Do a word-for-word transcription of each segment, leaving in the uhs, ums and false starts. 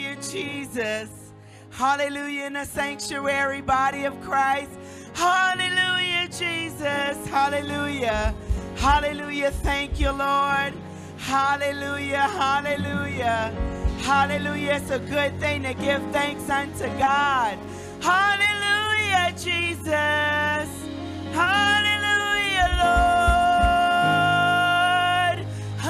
Hallelujah, Jesus. Hallelujah in the sanctuary, body of Christ. Hallelujah, Jesus. Hallelujah. Hallelujah. Thank you, Lord. Hallelujah. Hallelujah. Hallelujah. It's a good thing to give thanks unto God. Hallelujah, Jesus. Hallelujah, Lord.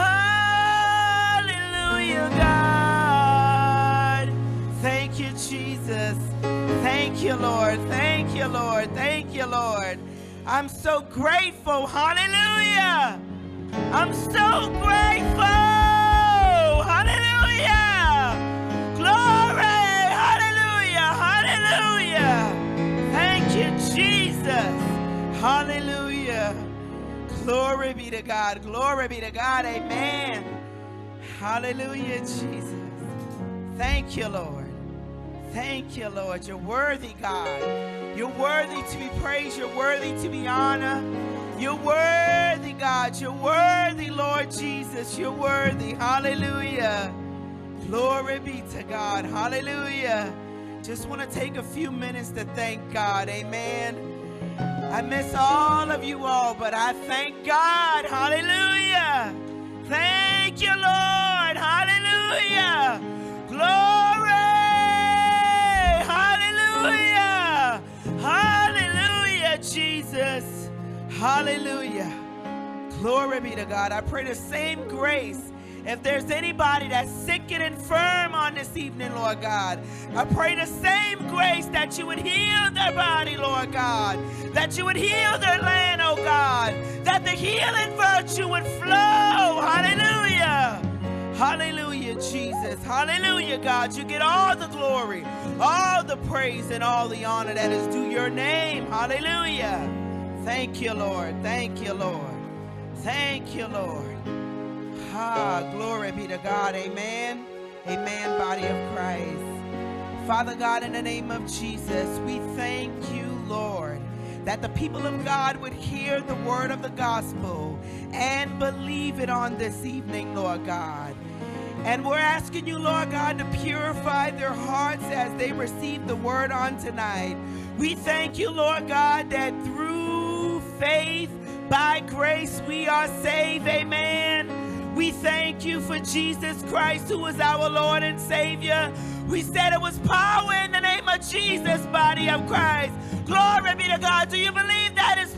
Hallelujah, God. Thank you, Jesus. Thank you, Lord. Thank you, Lord. Thank you, Lord. I'm so grateful. Hallelujah. I'm so grateful. Hallelujah. Glory. Hallelujah. Hallelujah. Thank you, Jesus. Hallelujah. Glory be to God. Glory be to God. Amen. Hallelujah, Jesus. Thank you, Lord. Thank you, Lord. You're worthy, God. You're worthy to be praised. You're worthy to be honored. You're worthy, God. You're worthy, Lord Jesus. You're worthy. Hallelujah. Glory be to God. Hallelujah. Just want to take a few minutes to thank God. Amen. I miss all of you all, but I thank God. Hallelujah. Thank you, Lord. Hallelujah. Glory. Hallelujah. Hallelujah, Jesus. Hallelujah. Glory be to God. I pray the same grace. If there's anybody that's sick and infirm on this evening, Lord God, I pray the same grace that you would heal their body, Lord God, that you would heal their land, oh God, that the healing virtue would flow. Hallelujah. Hallelujah, Jesus. Hallelujah, God. You get all the glory, all the praise, and all the honor that is due your name. Hallelujah. Thank you, Lord. Thank you, Lord. Thank you, Lord. Ah, glory be to God. Amen. Amen, body of Christ. Father God, in the name of Jesus, we thank you, Lord, that the people of God would hear the word of the gospel and believe it on this evening, Lord God. And we're asking you, Lord God, to purify their hearts as they receive the word on tonight. We thank you, Lord God, that through faith, by grace, we are saved. Amen. We thank you for Jesus Christ, who is our Lord and Savior. We said it was power in the name of Jesus, body of Christ. Glory be to God. Do you believe that is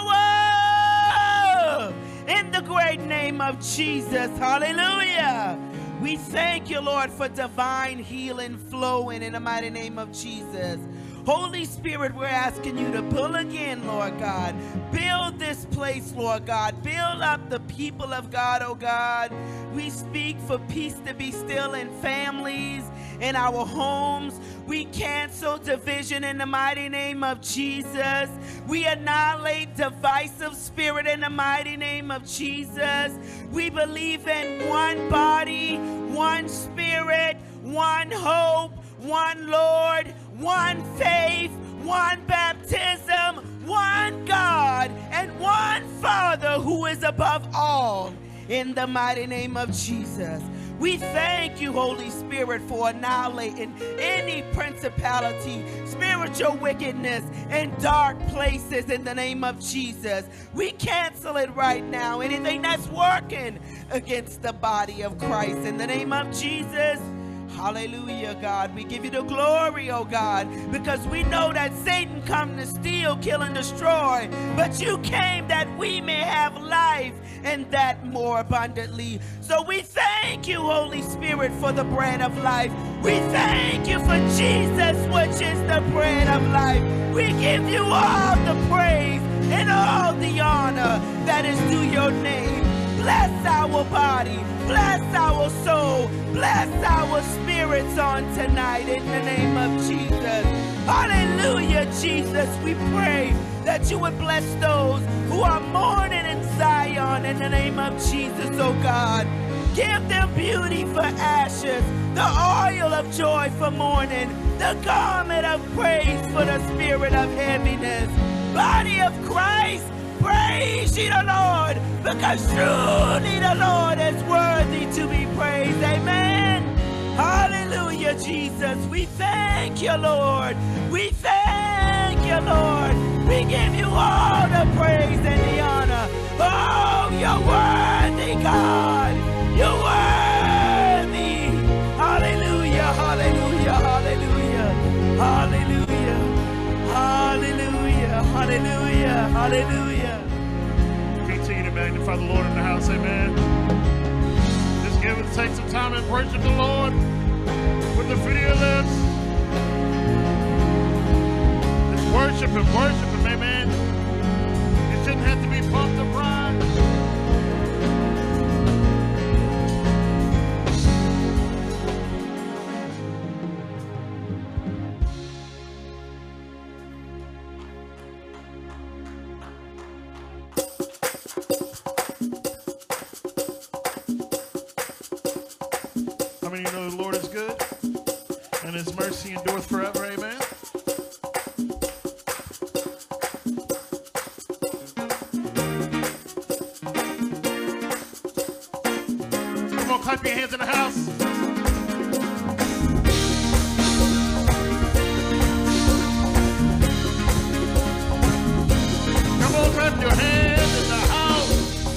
power in the great name of Jesus? Hallelujah. We thank you, Lord, for divine healing flowing in the mighty name of Jesus. Holy Spirit, we're asking you to pull again, Lord God. Build this place, Lord God. Build up the people of God, oh God. We speak for peace to be still in families, in our homes. We cancel division in the mighty name of Jesus. We annihilate divisive spirit in the mighty name of Jesus. We believe in one body, one spirit, one hope, one Lord, one faith, one baptism, one God, and one Father who is above all, in the mighty name of Jesus. We thank you, Holy Spirit, for annihilating any principality, spiritual wickedness, in dark places in the name of Jesus. We cancel it right now, anything that's working against the body of Christ, in the name of Jesus. Hallelujah, God. We give you the glory, oh God, because we know that Satan come to steal, kill, and destroy, but you came that we may have life, and that more abundantly. So we thank you, Holy Spirit, for the bread of life. We thank you for Jesus, which is the bread of life. We give you all the praise and all the honor that is due your name. Bless our body, bless our soul, bless our spirits on tonight in the name of Jesus. Hallelujah, Jesus. We pray that you would bless those who are mourning in Zion in the name of Jesus, oh God. Give them beauty for ashes, the oil of joy for mourning, the garment of praise for the spirit of heaviness. Body of Christ, praise ye the Lord, because truly the Lord is worthy to be praised. Amen. Hallelujah, Jesus. We thank you, Lord. We thank you, Lord. We give you all the praise and the honor. Oh, you're worthy, God. You're worthy. Hallelujah, hallelujah, hallelujah, hallelujah, hallelujah, hallelujah, hallelujah. Continue to magnify the Lord in the house, amen. Just give it, take some time and worship the Lord with the fruit of your lips. Just worship Him, worship Him, amen. It shouldn't have to be pumped or primed. How many of you know the Lord is good and His mercy endureth forever? Amen. Come on, clap your hands in the house. Come on, clap your hands in the house.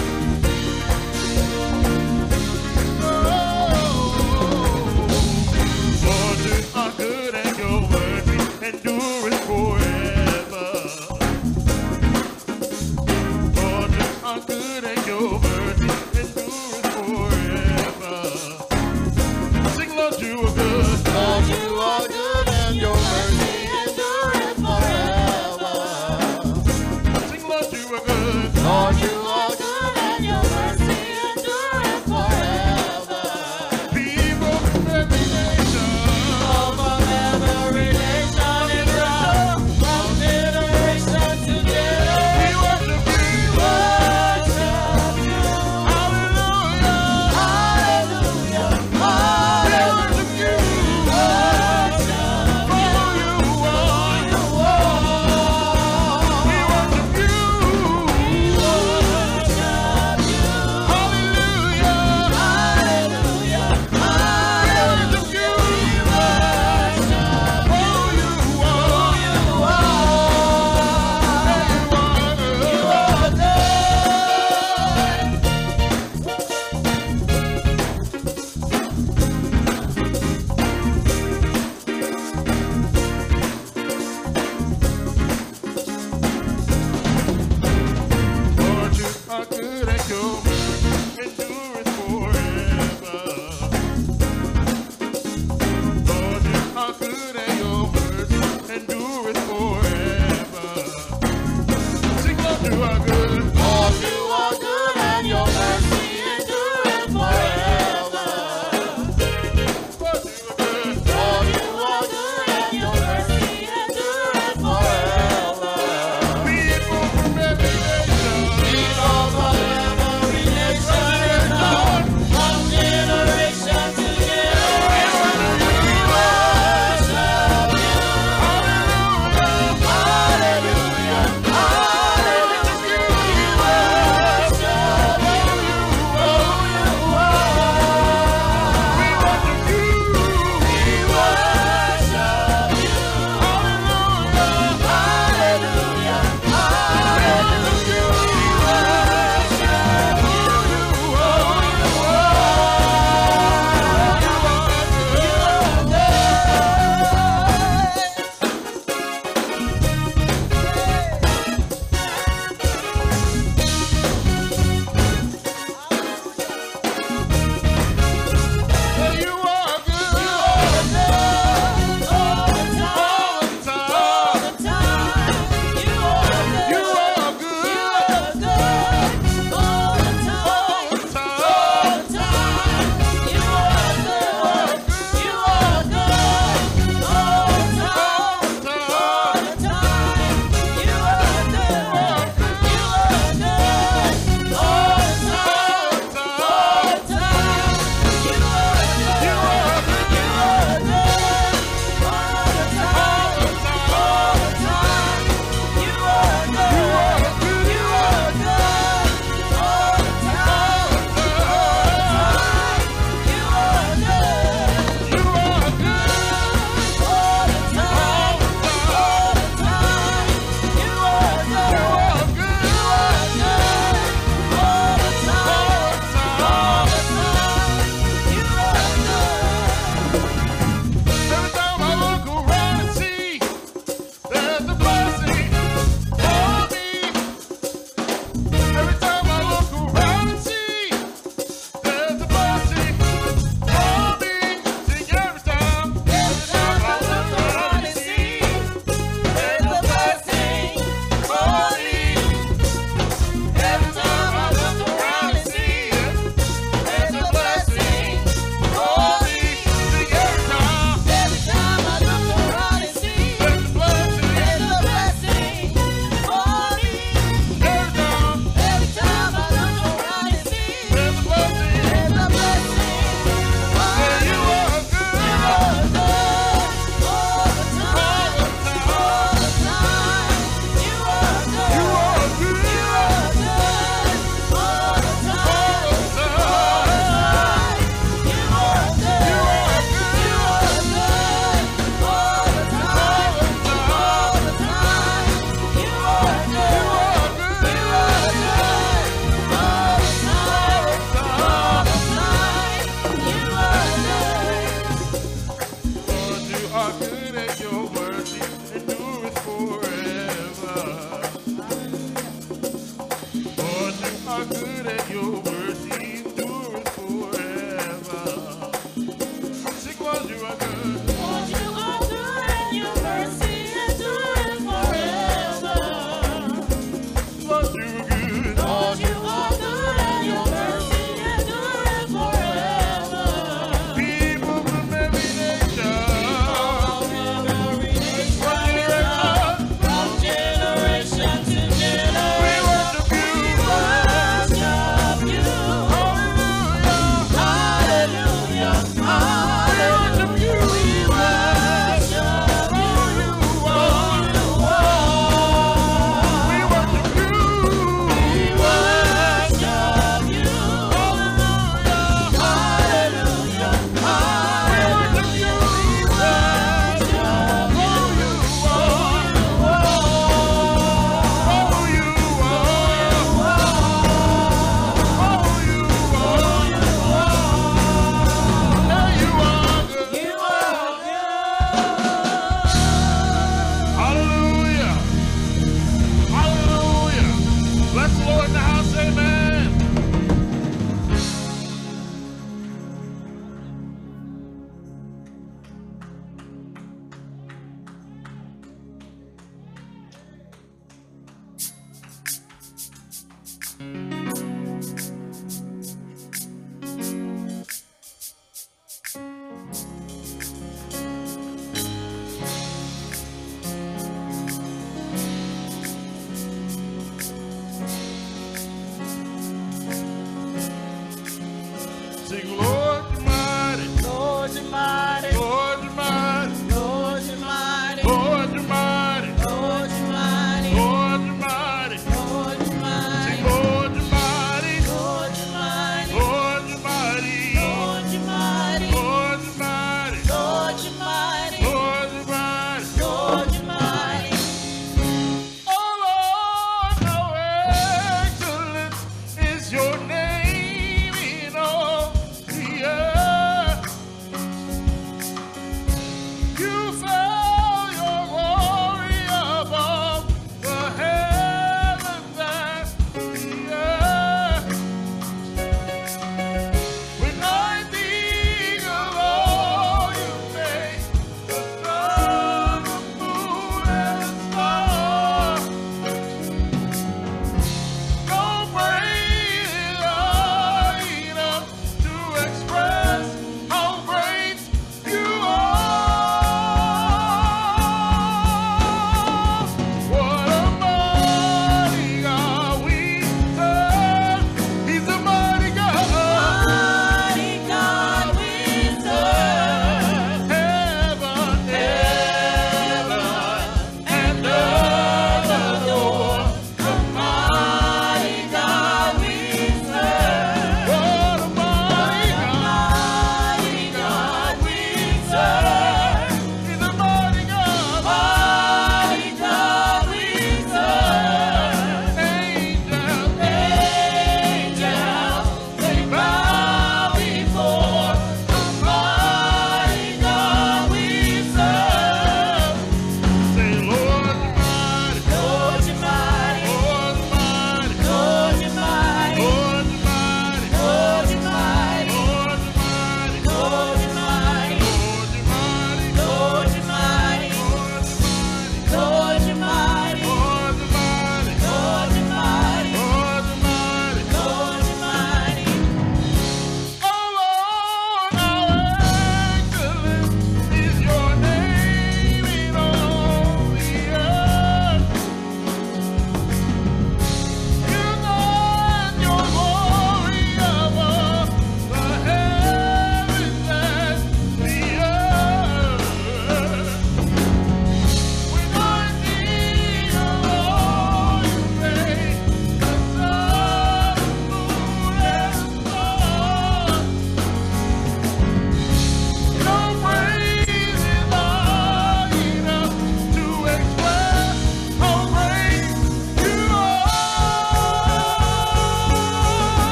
Good and your mercy endureth forever. Lord, you are good and your mercy endureth forever.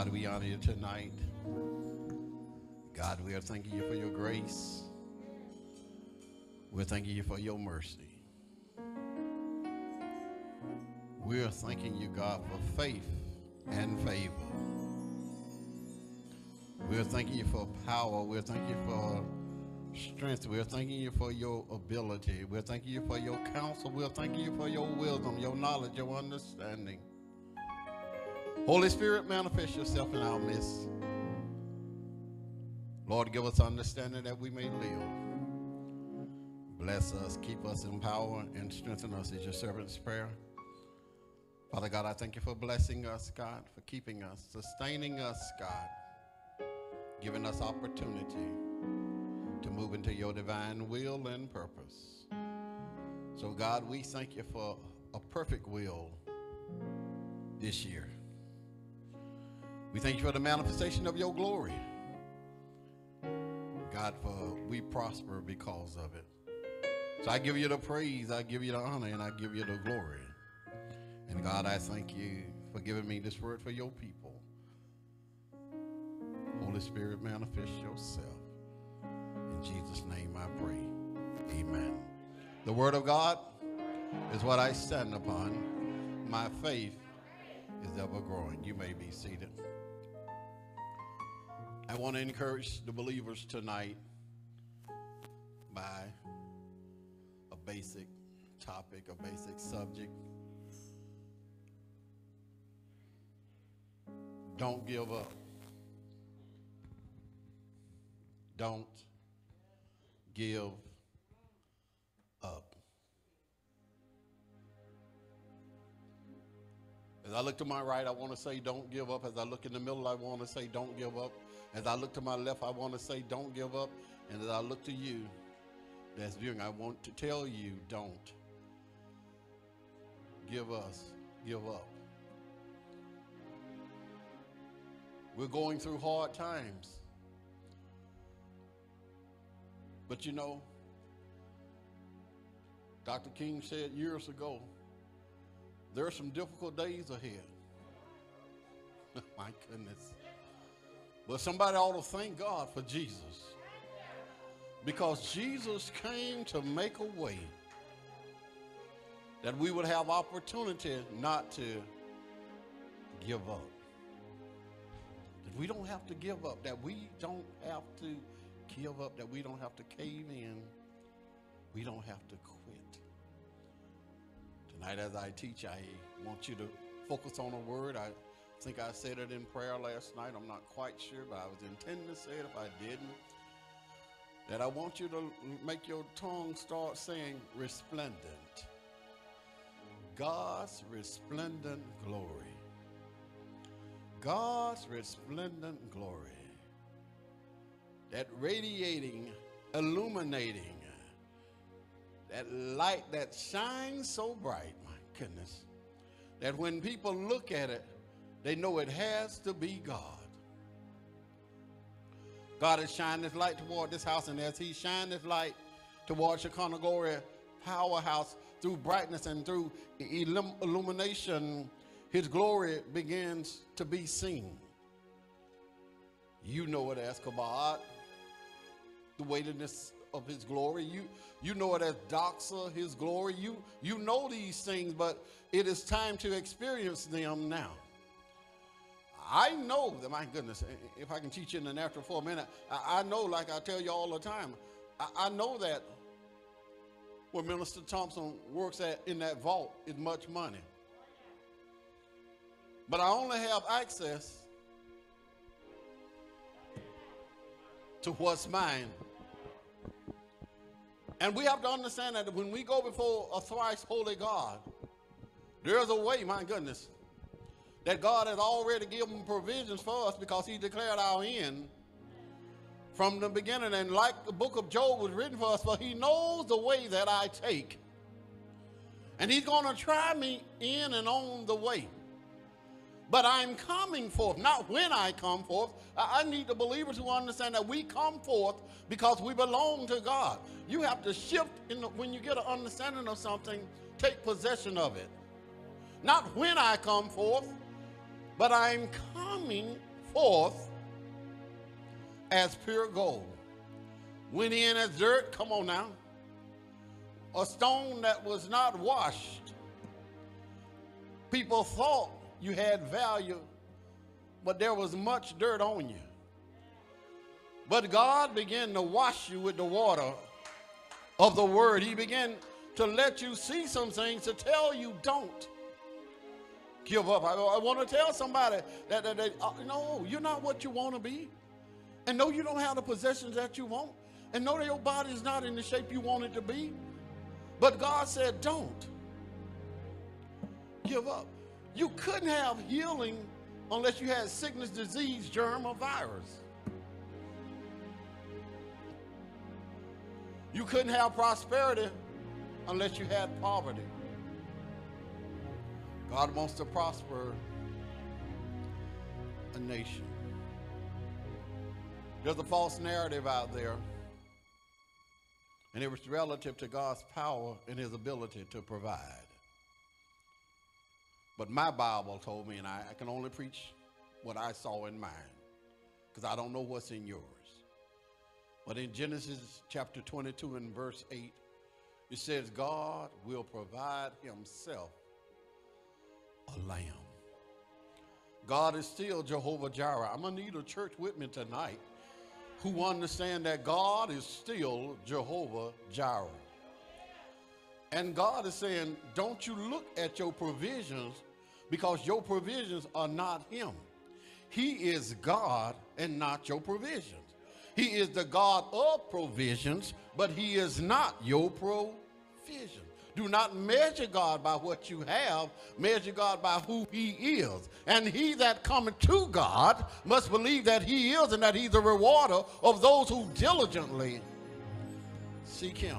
God, we honor you tonight. God, we are thanking you for your grace. We're thanking you for your mercy. We're thanking you, God, for faith and favor. We're thanking you for power. We're thanking you for strength. We're thanking you for your ability. We're thanking you for your counsel. We're thanking you for your wisdom, your knowledge, your understanding. Holy Spirit, manifest yourself in our midst. Lord, give us understanding that we may live. Bless us, keep us in power, and strengthen us is your servant's prayer. Father God, I thank you for blessing us, God, for keeping us, sustaining us, God, giving us opportunity to move into your divine will and purpose. So God, we thank you for a perfect will this year. We thank you for the manifestation of your glory. God, for we prosper because of it. So I give you the praise, I give you the honor, and I give you the glory. And God, I thank you for giving me this word for your people. Holy Spirit, manifest yourself. In Jesus' name I pray. Amen. The word of God is what I stand upon. My faith is ever growing. You may be seated. I want to encourage the believers tonight by a basic topic, a basic subject. Don't give up. Don't give up. As I look to my right, I want to say don't give up. As I look in the middle, I want to say don't give up. As I look to my left, I want to say don't give up. And as I look to you that's viewing, I want to tell you don't give us, give up. We're going through hard times. But you know, Doctor King said years ago, there are some difficult days ahead. My goodness. But somebody ought to thank God for Jesus. Because Jesus came to make a way that we would have opportunity not to give up. That we don't have to give up. That we don't have to give up. That we don't have to cave in. We don't have to quit. Tonight as I teach, I want you to focus on a word. I think I said it in prayer last night. I'm not quite sure, but I was intending to say it if I didn't. That I want you to make your tongue start saying resplendent. God's resplendent glory. God's resplendent glory. That radiating, illuminating, that light that shines so bright, my goodness, that when people look at it, they know it has to be God. God has shined his light toward this house, and as he shined his light toward Shekinah Glory Powerhouse through brightness and through illum illumination, his glory begins to be seen. You know it as Kabod, the weightiness of his glory. You, you know it as Doxa, his glory. You, you know these things, but it is time to experience them now. I know that, my goodness, if I can teach you in the natural for a minute, I, I know, like I tell you all the time, I, I know that where Minister Thompson works at in that vault is much money. But I only have access to what's mine. And we have to understand that when we go before a thrice holy God, there's a way, my goodness, that God has already given provisions for us because he declared our end from the beginning. And like the book of Job was written for us, for he knows the way that I take. And he's going to try me in and on the way. But I'm coming forth, not when I come forth. I need the believers to understand that we come forth because we belong to God. You have to shift in the, when you get an understanding of something, take possession of it. Not when I come forth, but I'm coming forth as pure gold. Went in as dirt, come on now. A stone that was not washed. People thought you had value, but there was much dirt on you. But God began to wash you with the water of the word. He began to let you see some things to tell you don't give up. I, I want to tell somebody that, that, that uh, no, you're not what you want to be. And no, you don't have the possessions that you want. And no, your body is not in the shape you want it to be. But God said, don't give up. You couldn't have healing unless you had sickness, disease, germ, or virus. You couldn't have prosperity unless you had poverty. God wants to prosper a nation. There's a false narrative out there, and it was relative to God's power and his ability to provide. But my Bible told me, and I, I can only preach what I saw in mine, because I don't know what's in yours. But in Genesis chapter twenty-two and verse eight, it says, God will provide himself a lamb. God is still Jehovah Jireh. I'm going to need a church with me tonight who understand that God is still Jehovah Jireh. And God is saying, don't you look at your provisions, because your provisions are not him. He is God and not your provisions. He is the God of provisions, but he is not your provision. Do not measure God by what you have. Measure God by who he is. And he that cometh to God must believe that he is, and that he's a rewarder of those who diligently seek him.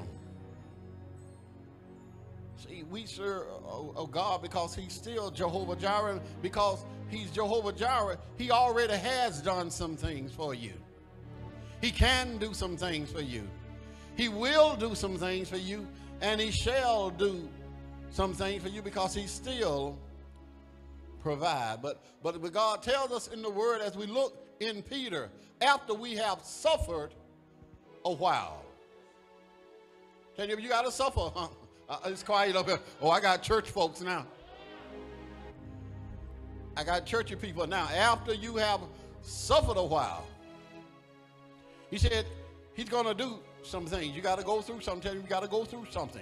See, we serve a, a God because he's still Jehovah Jireh. Because he's Jehovah Jireh, he already has done some things for you. He can do some things for you. He will do some things for you, and he shall do some things for you, because he still provide. But, but but God tells us in the word, as we look in Peter, after we have suffered a while. Tell you, you got to suffer. Huh? Uh, it's quiet up here. Oh, I got church folks now. I got churchy people now. After you have suffered a while, he said he's going to do some things. You got to go through something. You got to go through something.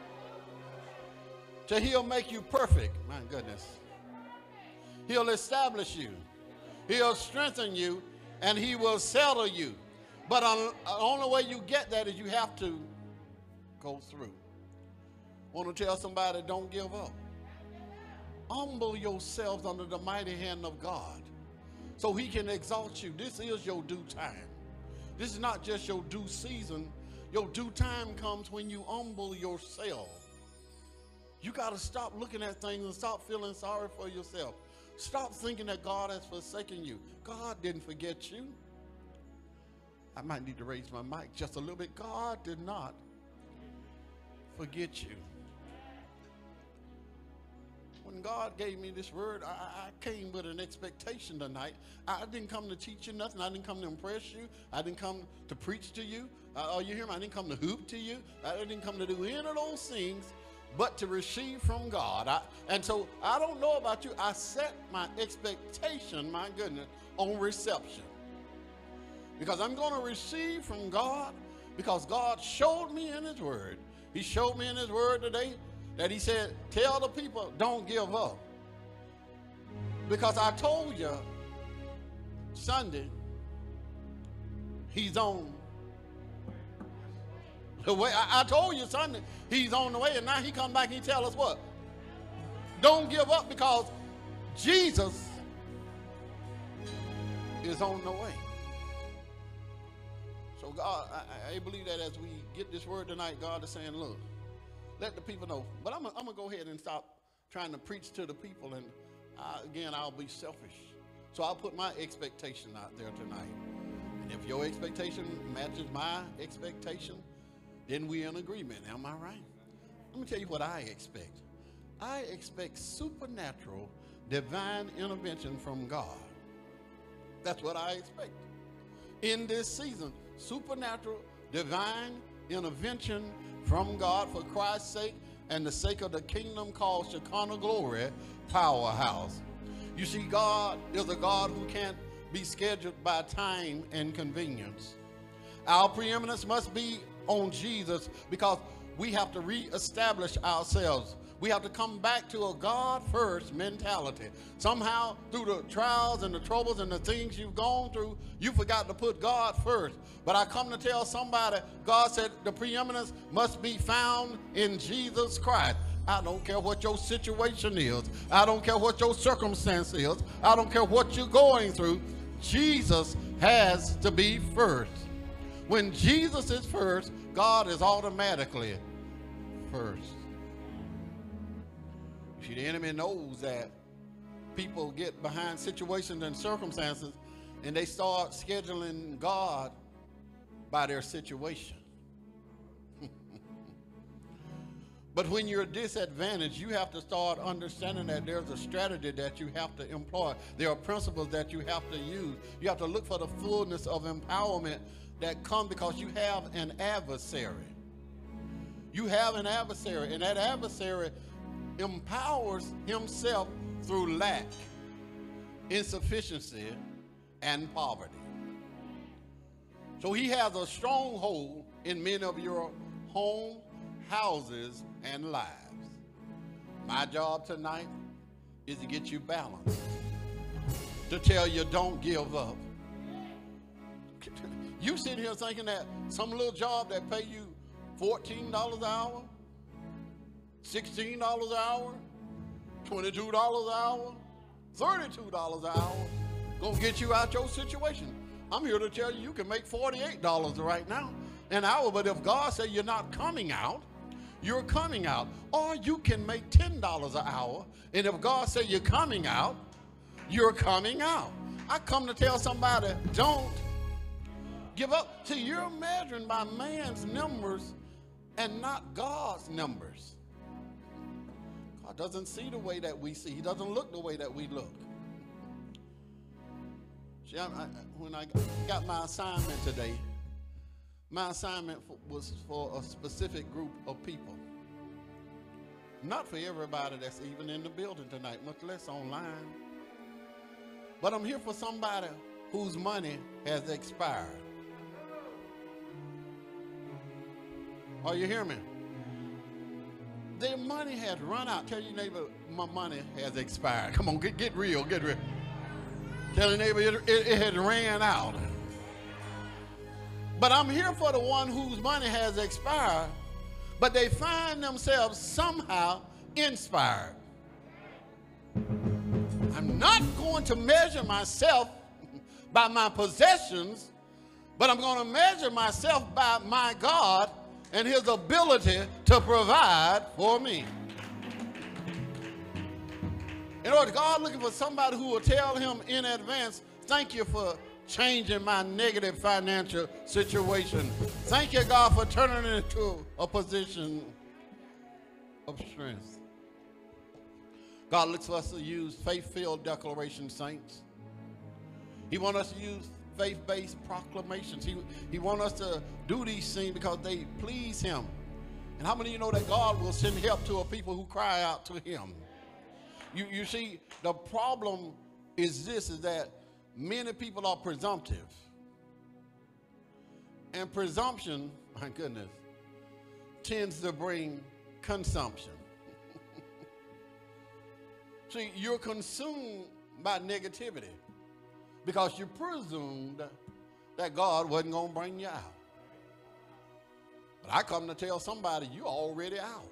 So he'll make you perfect. My goodness. He'll establish you. He'll strengthen you, and he will settle you. But on, the only way you get that is you have to go through. I want to tell somebody, don't give up. Humble yourselves under the mighty hand of God so he can exalt you. This is your due time. This is not just your due season. Your due time comes when you humble yourself. You got to stop looking at things and stop feeling sorry for yourself. Stop thinking that God has forsaken you. God didn't forget you. I might need to raise my mic just a little bit. God did not forget you. When God gave me this word, I, I came with an expectation tonight. I didn't come to teach you nothing. I didn't come to impress you. I didn't come to preach to you. Uh, oh, you hear me? I didn't come to hoop to you. I didn't come to do any of those things, but to receive from God. I, and so I don't know about you. I set my expectation, my goodness, on reception. Because I'm going to receive from God, because God showed me in his word. He showed me in his word today that he said, tell the people, don't give up. Because I told you Sunday, he's on the way. I, I told you Sunday, he's on the way. And now he come back and he tell us what? Don't give up, because Jesus is on the way. So God, I, I believe that as we get this word tonight, God is saying, look, let the people know. But I'm, I'm going to go ahead and stop trying to preach to the people. And I, again, I'll be selfish. So I'll put my expectation out there tonight. And if your expectation matches my expectation, then we're in agreement. Am I right? Let me tell you what I expect. I expect supernatural, divine intervention from God. That's what I expect. In this season, supernatural, divine intervention from God for Christ's sake and the sake of the kingdom called Shekinah Glory Powerhouse. You see, God is a God who can't be scheduled by time and convenience. Our preeminence must be on Jesus because we have to reestablish ourselves. We have to come back to a God-first mentality. Somehow, through the trials and the troubles and the things you've gone through, you forgot to put God first. But I come to tell somebody, God said the preeminence must be found in Jesus Christ. I don't care what your situation is. I don't care what your circumstance is. I don't care what you're going through. Jesus has to be first. When Jesus is first, God is automatically first. See, the enemy knows that people get behind situations and circumstances and they start scheduling God by their situation. But when you're disadvantaged, you have to start understanding that there's a strategy that you have to employ. There are principles that you have to use. You have to look for the fullness of empowerment that comes because you have an adversary. You have an adversary, and that adversary empowers himself through lack, insufficiency, and poverty. So he has a stronghold in many of your homes, houses, and lives. My job tonight is to get you balanced, to tell you don't give up. You sit here thinking that some little job that pay you fourteen dollars an hour, sixteen dollars an hour, twenty-two dollars an hour, thirty-two dollars an hour gonna get you out your situation. I'm here to tell you you can make forty-eight dollars right now an hour, but if God said you're not coming out, you're coming out. Or you can make ten dollars an hour, and if God said you're coming out, you're coming out. I come to tell somebody, don't give up. See, you're measuring by man's numbers and not God's numbers. God doesn't see the way that we see. He doesn't look the way that we look. See, I, I, when I got my assignment today, my assignment for, was for a specific group of people. Not for everybody that's even in the building tonight, much less online. But I'm here for somebody whose money has expired. Are you hearing me? Their money has run out. Tell your neighbor, my money has expired. Come on, get, get real, get real. Tell your neighbor, it, it, it had ran out. But I'm here for the one whose money has expired, but they find themselves somehow inspired. I'm not going to measure myself by my possessions, but I'm going to measure myself by my God and his ability to provide for me. In other words, God looking for somebody who will tell him in advance, thank you for changing my negative financial situation. Thank you, God, for turning it into a position of strength. God looks for us to use faith-filled declaration, saints. He wants us to use faith-based proclamations. He, he wants us to do these things because they please him. And how many of you know that God will send help to a people who cry out to him? You, you see, the problem is this, is that many people are presumptive. And presumption, my goodness, tends to bring consumption. See, you're consumed by negativity because you presumed that God wasn't going to bring you out. But I come to tell somebody, you're already out.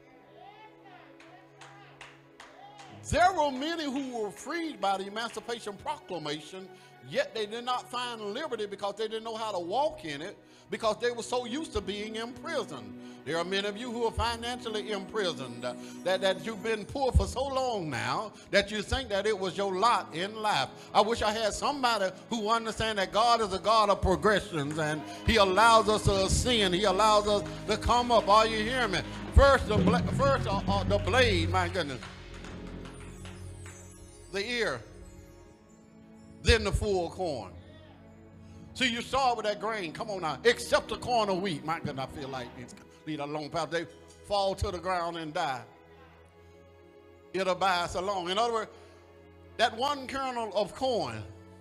There were many who were freed by the Emancipation Proclamation, yet they did not find liberty because they didn't know how to walk in it, because they were so used to being imprisoned. There are many of you who are financially imprisoned, uh, that, that you've been poor for so long now that you think that it was your lot in life. I wish I had somebody who understands that God is a God of progressions, and he allows us to ascend. He allows us to come up. Are you hearing me? First, the, bla first uh, uh, the blade, my goodness. The ear, than the full corn. See, you start with that grain. Come on now. Except the corn of wheat. My goodness, I feel like it's lead a long path. They fall to the ground and die. It abides alone. In other words, that one kernel of corn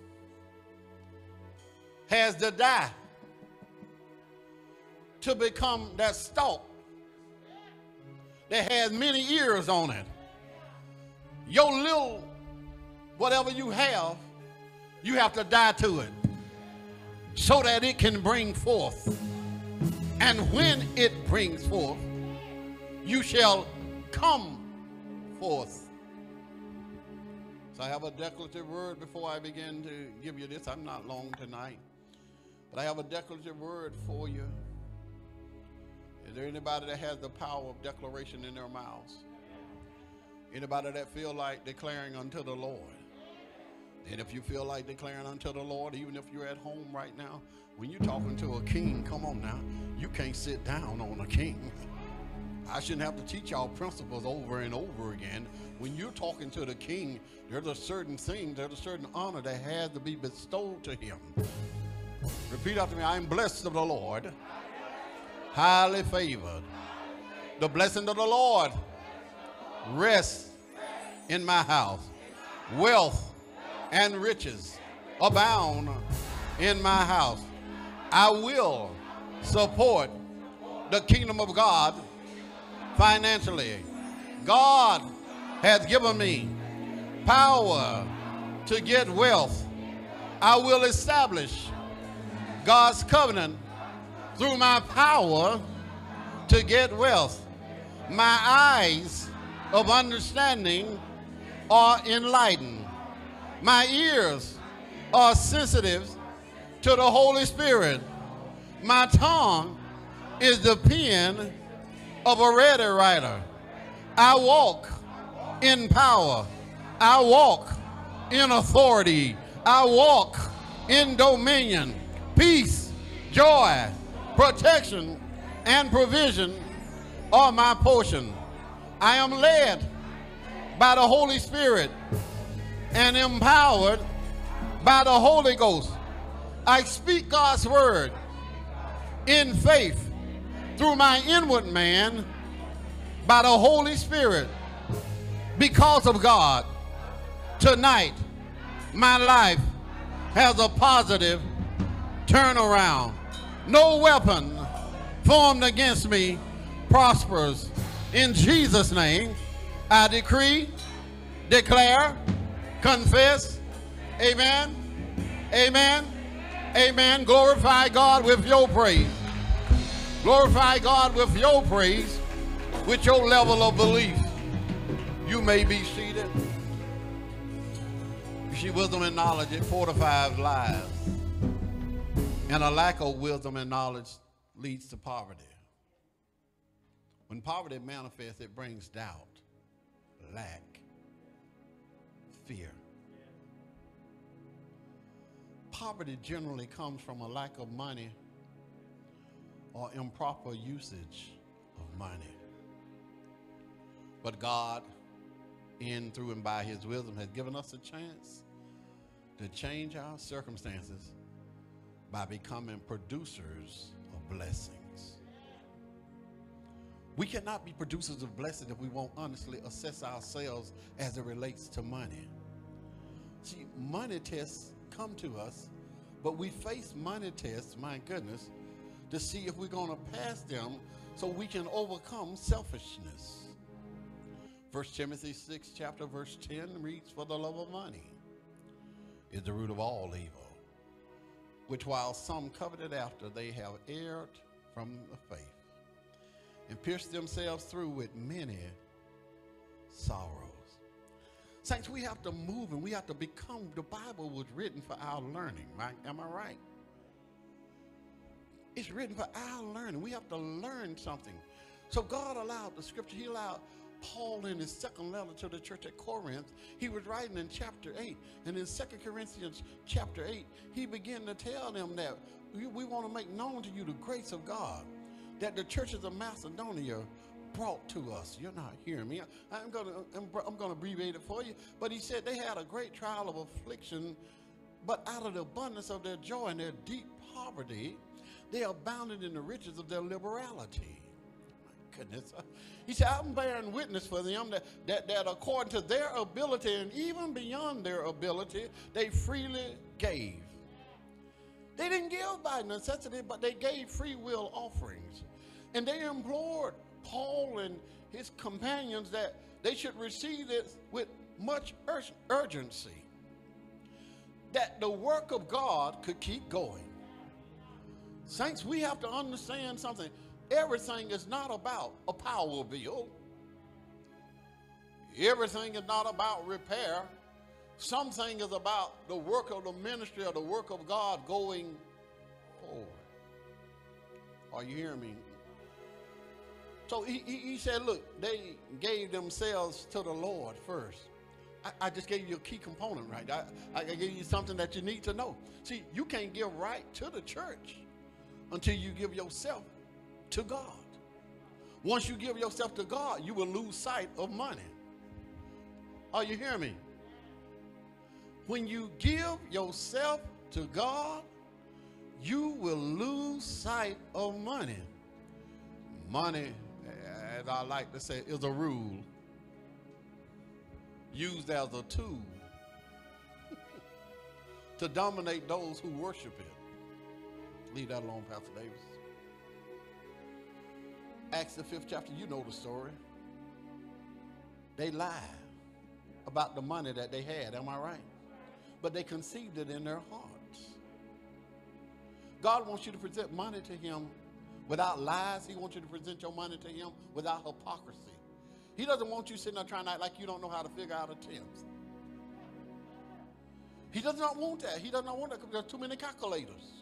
has to die to become that stalk that has many ears on it. Your little, whatever you have, you have to die to it so that it can bring forth. And when it brings forth, you shall come forth. So I have a declarative word before I begin to give you this. I'm not long tonight, but I have a declarative word for you. Is there anybody that has the power of declaration in their mouths? Anybody that feel like declaring unto the Lord? And if you feel like declaring unto the Lord, even if you're at home right now, when you're talking to a king, come on now, you can't sit down on a king. I shouldn't have to teach y'all principles over and over again. When you're talking to the king, there's a certain thing, there's a certain honor that has to be bestowed to him. Repeat after me. I am blessed of the Lord, highly favored. The blessing of the Lord rests in my house. Wealth and riches abound in my house. I will support the kingdom of God financially. God has given me power to get wealth. I will establish God's covenant through my power to get wealth. My eyes of understanding are enlightened. My ears are sensitive to the Holy Spirit. My tongue is the pen of a ready writer. I walk in power. I walk in authority. I walk in dominion. Peace, joy, protection, and provision are my portion. I am led by the Holy Spirit and empowered by the Holy Ghost. I speak God's word in faith through my inward man by the Holy Spirit. Because of God, tonight my life has a positive turnaround. No weapon formed against me prospers. In Jesus' name, I decree, declare, confess, amen, amen, amen. Glorify God with your praise. Glorify God with your praise, with your level of belief. You may be seated. You see, wisdom and knowledge, it fortifies lives. And a lack of wisdom and knowledge leads to poverty. When poverty manifests, it brings doubt, lack, fear. Poverty generally comes from a lack of money or improper usage of money. But God, in, through, and by his wisdom, has given us a chance to change our circumstances by becoming producers of blessings. We cannot be producers of blessings if we won't honestly assess ourselves as it relates to money. See, money tests come to us, but we face money tests, my goodness, to see if we're going to pass them so we can overcome selfishness. First Timothy six, chapter verse ten reads, "For the love of money is the root of all evil, which while some coveted after, they have erred from the faith, and pierced themselves through with many sorrows." Saints, we have to move and we have to become, the Bible was written for our learning, right? Am I right? It's written for our learning. We have to learn something. So God allowed the scripture, he allowed Paul in his second letter to the church at Corinth, he was writing in chapter eight. And in Second Corinthians chapter eight, he began to tell them that we, we want to make known to you the grace of God that the churches of Macedonia brought to us. You're not hearing me. I, I'm going to I'm, I'm going to abbreviate it for you. But he said they had a great trial of affliction But out of the abundance of their joy and their deep poverty, they abounded in the riches of their liberality. My goodness. He said, I'm bearing witness for them that, that, that according to their ability and even beyond their ability, they freely gave. They didn't give by necessity, but they gave free will offerings. And they implored Paul and his companions that they should receive this with much ur- urgency, that the work of God could keep going. Saints, we have to understand something. Everything is not about a power bill. Everything is not about repair. Something is about the work of the ministry or the work of God going forward. Are you hearing me? So he, he, he said, look, they gave themselves to the Lord first. I, I just gave you a key component, right? I, I gave you something that you need to know. See, you can't give right to the church until you give yourself to God. Once you give yourself to God, you will lose sight of money. Are you hearing me? When you give yourself to God, you will lose sight of money. Money, as I like to say, is a rule used as a tool to dominate those who worship it. Leave that alone, Pastor Davis. Acts the fifth chapter, you know the story. They lied about the money that they had, am I right? But they conceived it in their hearts. God wants you to present money to him without lies. He wants you to present your money to him without hypocrisy. He doesn't want you sitting there trying to act like you don't know how to figure out a tenth. He does not want that. He does not want that because there's too many calculators.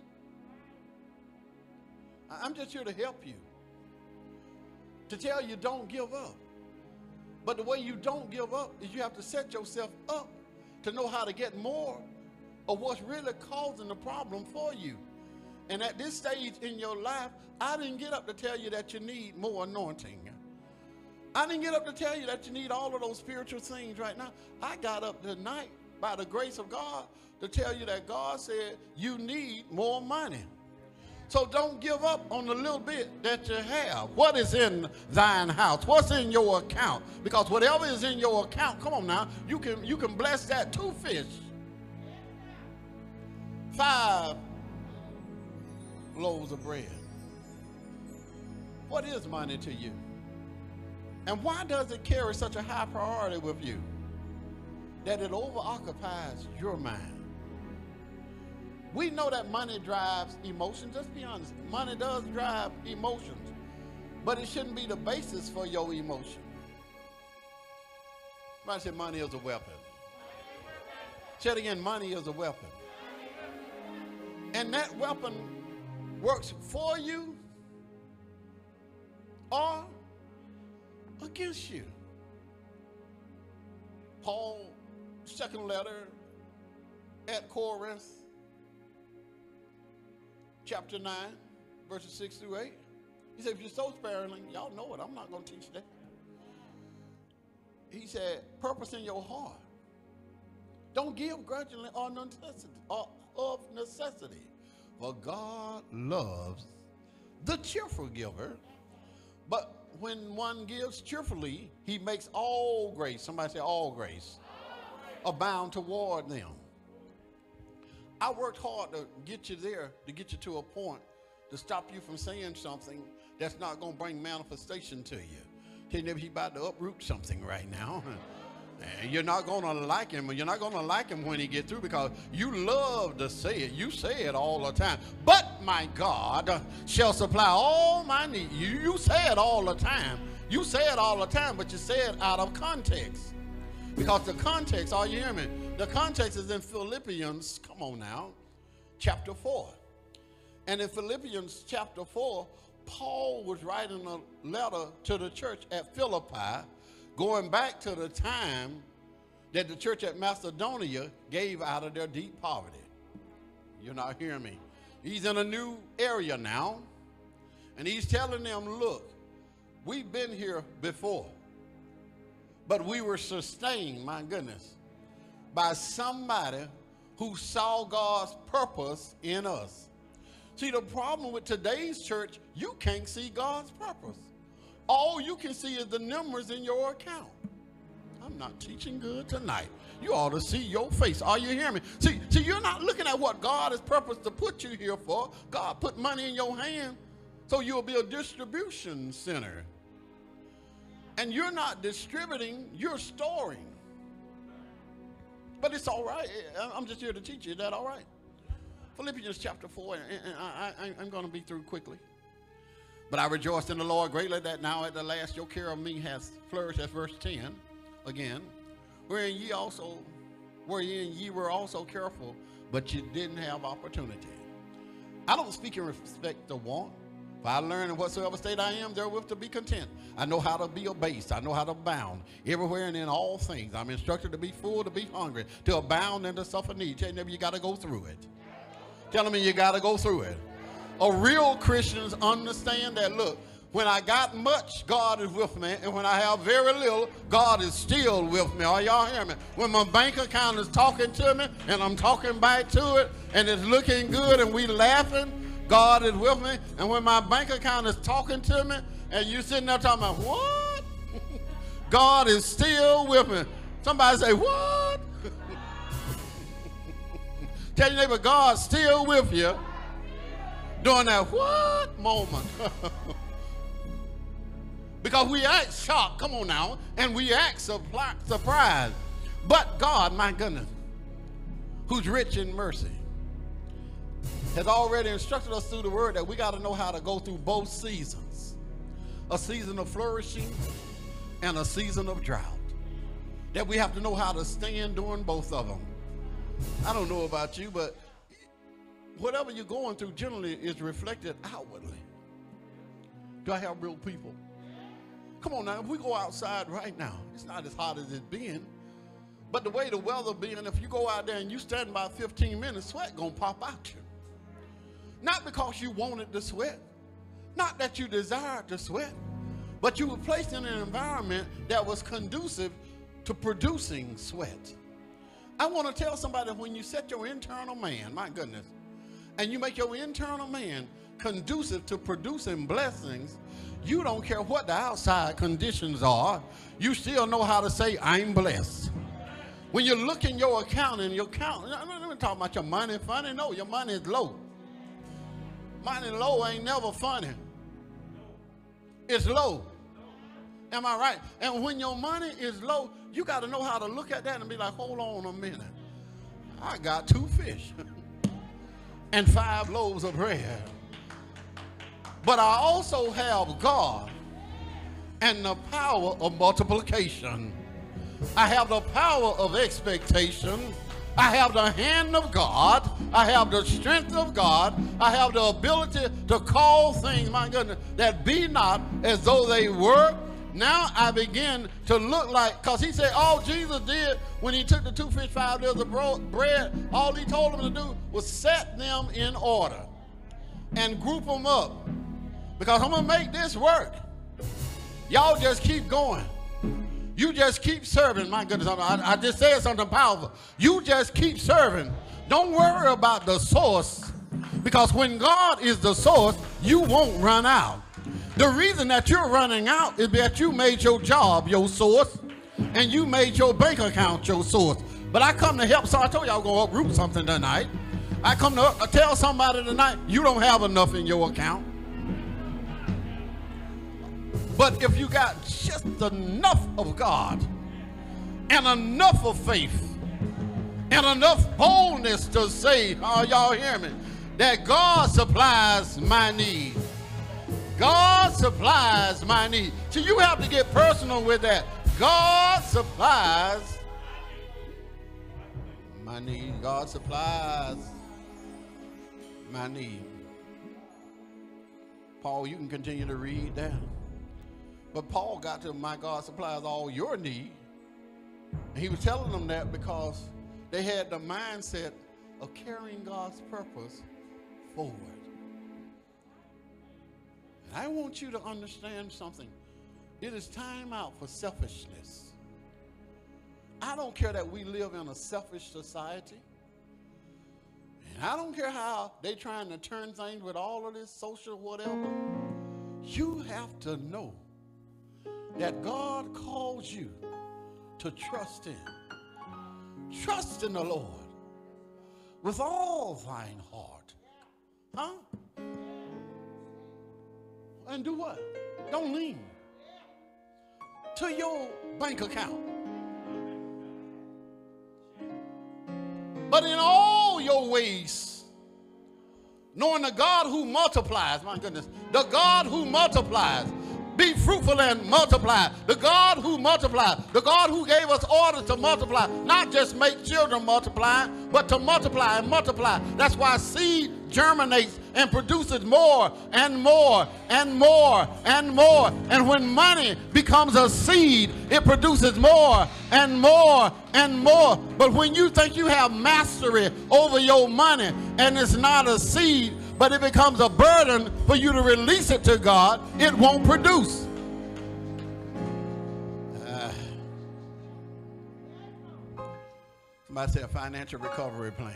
I'm just here to help you, to tell you don't give up. But the way you don't give up is you have to set yourself up to know how to get more of what's really causing the problem for you. And at this stage in your life, I didn't get up to tell you that you need more anointing. I didn't get up to tell you that you need all of those spiritual things right now. I got up tonight by the grace of God to tell you that God said you need more money. So don't give up on the little bit that you have. What is in thine house? What's in your account? Because whatever is in your account, come on now, you can, you can bless that. Two fish, five loaves of bread. What is money to you? And why does it carry such a high priority with you? That it overoccupies your mind. We know that money drives emotions. Just be honest. Money does drive emotions. But it shouldn't be the basis for your emotion. Somebody said money is a weapon. Say it again, money is a weapon. And that weapon works for you or against you. Paul's second letter at Corinth, chapter nine, verses six through eight. He said, if you sow sparingly, y'all know it, I'm not going to teach that. He said, purpose in your heart. Don't give grudgingly or necessity, or of necessity, for God loves the cheerful giver. But when one gives cheerfully, he makes all grace, somebody say all grace, abound toward them. I worked hard to get you there, to get you to a point to stop you from saying something that's not going to bring manifestation to you. Tell you, he's about to uproot something right now. And you're not going to like him. You're not going to like him when he gets through because you love to say it. You say it all the time. But my God shall supply all my needs. You, you say it all the time. You say it all the time, but you say it out of context. Because the context, are you hearing me? The context is in Philippians, come on now, chapter four. And in Philippians chapter four, Paul was writing a letter to the church at Philippi, going back to the time that the church at Macedonia gave out of their deep poverty. You're not hearing me. He's in a new area now, and he's telling them, look, we've been here before, but we were sustained, my goodness, by somebody who saw God's purpose in us. See, the problem with today's church, you can't see God's purpose. All you can see is the numbers in your account. I'm not teaching good tonight. You ought to see your face. Are you hearing me? See, see, you're not looking at what God has purposed to put you here for. God put money in your hand so you'll be a distribution center. And you're not distributing, you're storing. But it's all right. I'm just here to teach you. Is that all right? Philippians chapter four, and I, I, I'm going to be through quickly. But I rejoiced in the Lord greatly that now at the last your care of me has flourished. That's verse ten again. Wherein ye also, wherein ye were also careful, but you didn't have opportunity. I don't speak in respect to want. For I learned in whatsoever state I am, therewith to be content. I know how to be abased. I know how to abound. Everywhere and in all things. I'm instructed to be full, to be hungry, to abound, and to suffer need. Tell them you got to go through it. Tell me you got to go through it. A real Christians understand that, look, when I got much, God is with me. And when I have very little, God is still with me. Are y'all hearing me? When my bank account is talking to me, and I'm talking back to it, and it's looking good, and we laughing, God is with me. And when my bank account is talking to me, and you sitting there talking about, what? God is still with me. Somebody say, what? Tell your neighbor, God's still with you during that what moment. Because we act shocked, come on now, and we act surprised. But God, my goodness, who's rich in mercy, has already instructed us through the word that we got to know how to go through both seasons. A season of flourishing and a season of drought. That we have to know how to stand during both of them. I don't know about you, but whatever you're going through generally is reflected outwardly. Do I have real people? Come on now, if we go outside right now, it's not as hot as it's been. But the way the weather being, if you go out there and you stand about fifteen minutes, sweat gonna pop out you. Not because you wanted to sweat, not that you desired to sweat, but you were placed in an environment that was conducive to producing sweat. I want to tell somebody, when you set your internal man, my goodness, and you make your internal man conducive to producing blessings, you don't care what the outside conditions are, you still know how to say, I'm blessed. When you look in your account and your account, I'm not talking about your money funny, no, your money is low. Money low ain't never funny. It's low. Am I right? And when your money is low, you got to know how to look at that and be like, hold on a minute. I got two fish and five loaves of bread. But I also have God and the power of multiplication. I have the power of expectation. I have the hand of God. I have the strength of God. I have the ability to call things, my goodness, that be not as though they were. Now I begin to look like, because he said all Jesus did when he took the two fish, five loaves of bread, all he told them to do was set them in order and group them up. Because I'm going to make this work. Y'all just keep going. You just keep serving. My goodness, I, I just said something powerful. You just keep serving. Don't worry about the source, because when God is the source, you won't run out. The reason that you're running out is that you made your job your source, and you made your bank account your source. But I come to help, so I told you I was going to uproot something tonight. I come to uh, tell somebody tonight, you don't have enough in your account. But if you got just enough of God and enough of faith and enough boldness to say, oh, y'all hear me, that God supplies my need. God supplies my need. So you have to get personal with that. God supplies my need. God supplies my need. Paul, you can continue to read that. But Paul got to, my God supplies all your need. And he was telling them that because they had the mindset of carrying God's purpose forward. And I want you to understand something. It is time out for selfishness. I don't care that we live in a selfish society. I don't care how they trying to turn things with all of this social whatever. You have to know that God calls you to trust Him. Trust in the Lord with all thine heart. Huh? And do what? Don't lean to your bank account. But in all your ways, knowing the God who multiplies, my goodness, the God who multiplies, be fruitful and multiply. The God who multiplies, the God who gave us orders to multiply, not just make children multiply, but to multiply and multiply. That's why seed germinates and produces more and more and more and more. And when money becomes a seed, it produces more and more and more. But when you think you have mastery over your money and it's not a seed, but it becomes a burden for you to release it to God, it won't produce. Uh, somebody say a financial recovery plan.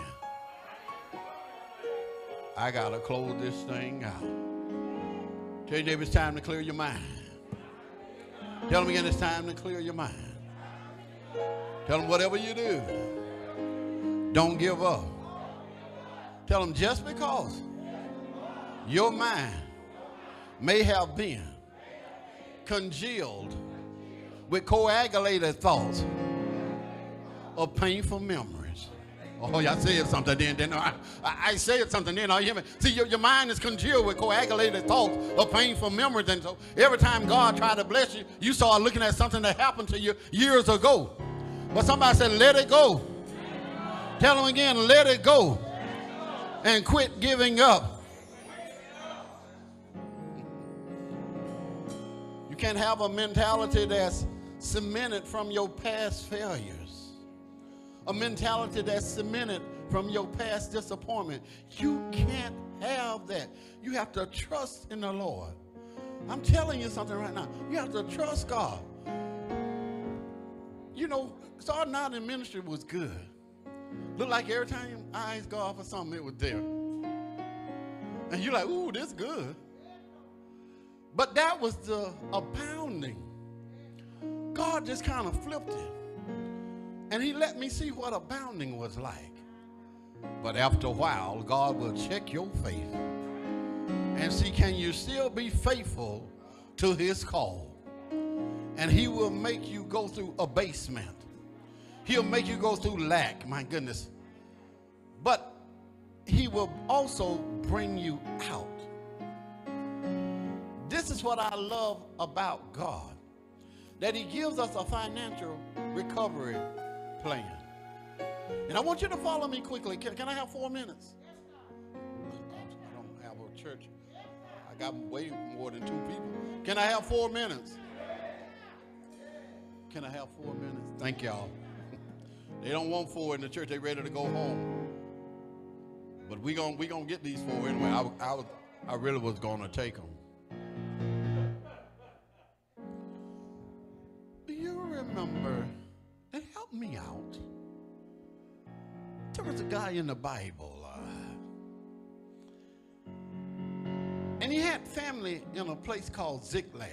I got to close this thing out. Tell your neighbor it's time to clear your mind. Tell them again it's time to clear your mind. Tell them whatever you do, don't give up. Tell them just because your mind may have been congealed with coagulated thoughts of painful memories. Oh, y'all said something then. then I, I said something then. Oh, you hear me? See, your, your mind is congealed with coagulated thoughts of painful memories. And so every time God tried to bless you, you start looking at something that happened to you years ago. But somebody said, let it go. Tell them again, let it go. And quit giving up. You can't have a mentality that's cemented from your past failures. A mentality that's cemented from your past disappointment. You can't have that. You have to trust in the Lord. I'm telling you something right now. You have to trust God. You know, starting out in ministry was good. Looked like every time I asked God for something, it was there. And you're like, ooh, this is good. But that was the abounding. God just kind of flipped it. And he let me see what abounding was like. But after a while, God will check your faith and see, can you still be faithful to his call? And he will make you go through abasement. He'll make you go through lack, my goodness. But he will also bring you out. This is what I love about God, that he gives us a financial recovery plan. And I want you to follow me quickly. Can, can I have four minutes? I don't have a church. I got way more than two people. Can I have four minutes? Can I have four minutes? Thank y'all. They don't want four in the church. They're ready to go home. But we're going we gonna get these four anyway. I, I, was, I really was going to take them. Do you remember, and help me out, there was a guy in the Bible, uh, and he had family in a place called Ziklag.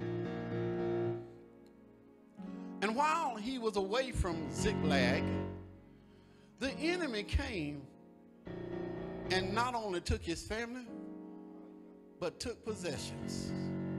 And while he was away from Ziklag, the enemy came and not only took his family, but took possessions.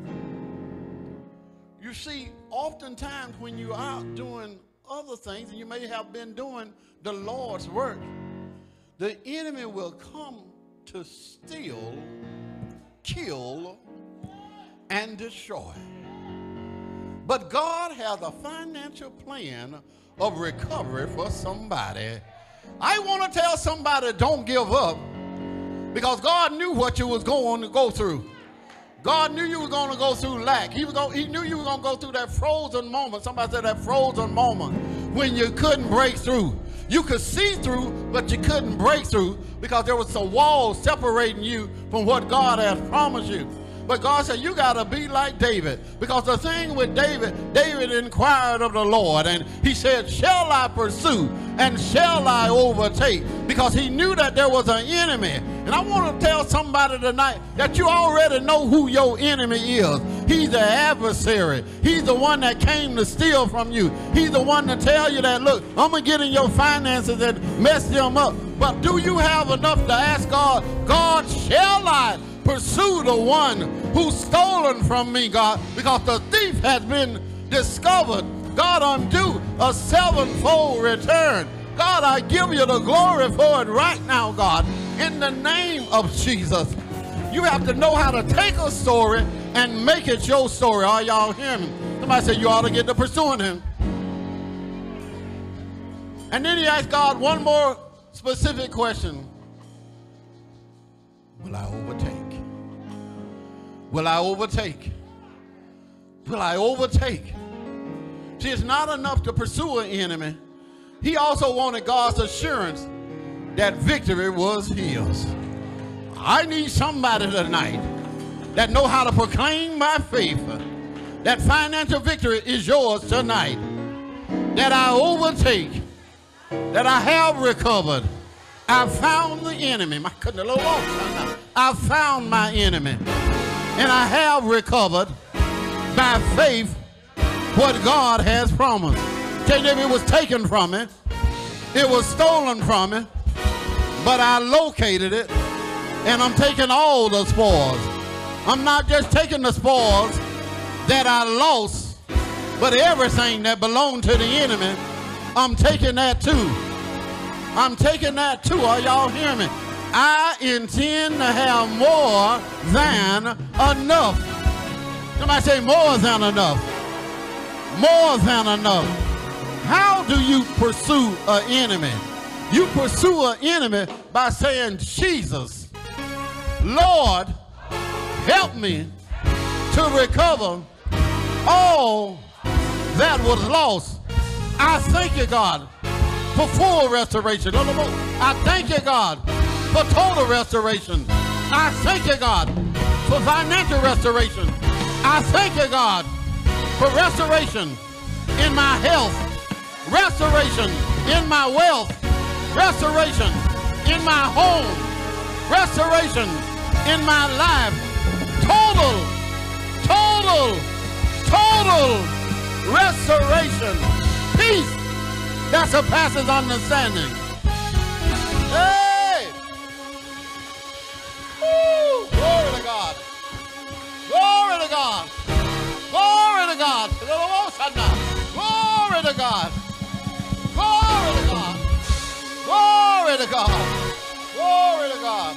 You see, oftentimes when you're out doing other things, and you may have been doing the Lord's work, the enemy will come to steal, kill, and destroy. But God has a financial plan of recovery for somebody. I want to tell somebody, don't give up, because God knew what you was going to go through. God knew you were going to go through lack. He, was going, he knew you were going to go through that frozen moment. Somebody said that frozen moment when you couldn't break through. You could see through, but you couldn't break through because there was some walls separating you from what God has promised you. But God said, you got to be like David. Because the thing with David, David inquired of the Lord, and he said, shall I pursue? and shall I overtake? Because he knew that there was an enemy. And I want to tell somebody tonight that you already know who your enemy is. He's the adversary. He's the one that came to steal from you. He's the one to tell you that, look, I'm going to get in your finances and mess them up. But do you have enough to ask God, God, shall I pursue the one who's stolen from me, God? Because the thief has been discovered. God, undo a sevenfold return. God, I give you the glory for it right now, God, in the name of Jesus. You have to know how to take a story and make it your story. Are y'all hearing me? Somebody said you ought to get to pursuing him. And then he asked God one more specific question. Will I overtake? Will I overtake? Will I overtake? See, it's not enough to pursue an enemy. He also wanted God's assurance that victory was his. I need somebody tonight that know how to proclaim my faith, that financial victory is yours tonight, that I overtake, that I have recovered. I found the enemy. My goodness, I found my enemy, and I have recovered by faith what God has promised. Tell you, it was taken from me, it was stolen from me, but I located it, and I'm taking all the spoils. I'm not just taking the spoils that I lost, but everything that belonged to the enemy, I'm taking that too. I'm taking that too. Are y'all hearing me? I intend to have more than enough. Somebody say more than enough. More than enough. How do you pursue an enemy? You pursue an enemy by saying, Jesus, Lord, help me to recover all that was lost. I thank you, God, for full restoration. I thank you, God, for total restoration. I thank you, God, for financial restoration. I thank you, God, for restoration in my health, restoration in my wealth, restoration in my home, restoration in my life. Total, total, total restoration. Peace that surpasses understanding. Hey! Woo! Glory to God. Glory to God. Glory to God. Glory to God. Glory to God. Glory to God. Glory to God.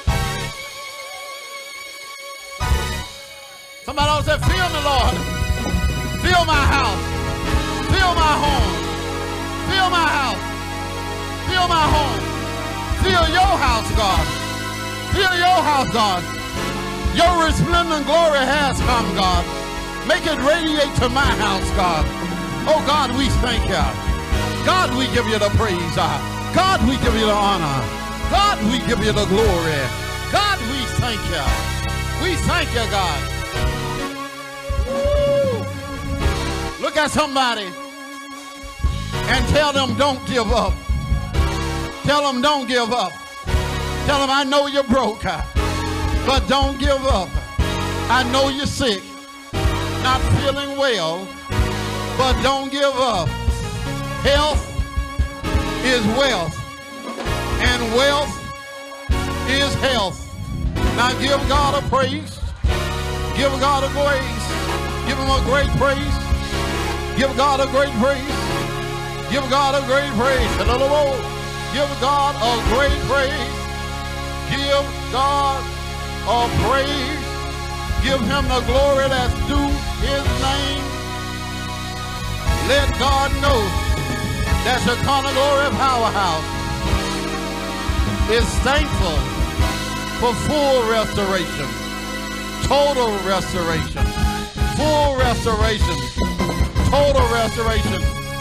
Somebody else said, fill me, Lord. Fill my house. Fill my home. Fill my house. Fill my home. Fill your house, God. Fill your house, God. Your resplendent glory has come, God. Make it radiate to my house, God. Oh, God, we thank you. God, we give you the praise. God, we give you the honor. God, we give you the glory. God, we thank you. We thank you, God. Woo. Look at somebody and tell them don't give up. Tell them don't give up. Tell them I know you're broke, but don't give up. I know you're sick, not feeling well, but don't give up. Health is wealth, and wealth is health. Now give God a praise. Give God a praise. Give him a great praise. Give God a great praise. Give God a great praise. Give God a great praise. Give God a praise. Give him the glory that's due his name. Let God know that Shekinah Glory Powerhouse is thankful for full restoration, total restoration, full restoration, total restoration.